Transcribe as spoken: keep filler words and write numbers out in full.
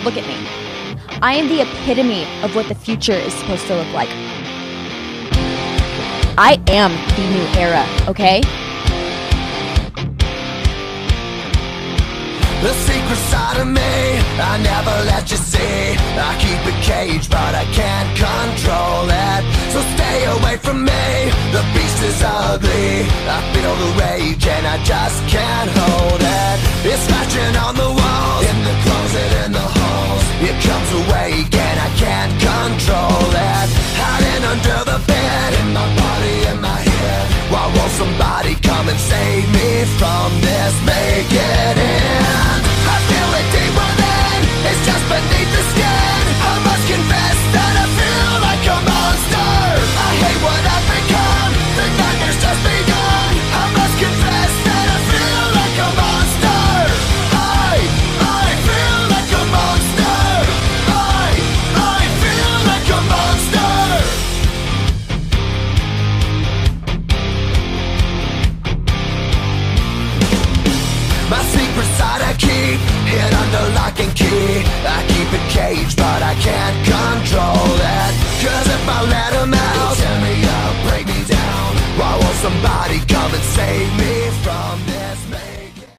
Look at me. I am the epitome of what the future is supposed to look like. I am the new era, okay? The secret side of me, I never let you see. I keep it caged, but I can't control it. So stay away from me, the beast is ugly. I feel the rage and I just can't hold it. It's scratching on the walls, in the closet, in the halls. It comes awake and I can't control it. Hiding under the bed, in my body, in my head. Why won't somebody come and save me from this? Make it end. I feel it deep within, it's just beneath the skin. I must confess that I feel like a monster. I hate what I've become, the nightmare's just begun. I must confess that I feel like a monster. I, I feel like a monster. I, I feel like a monster. My secret side I keep hid under lock and key. I keep it caged, but I can't control it. Cause if I let him out, he'll tear me up, break me down. Why won't somebody come and save me from this?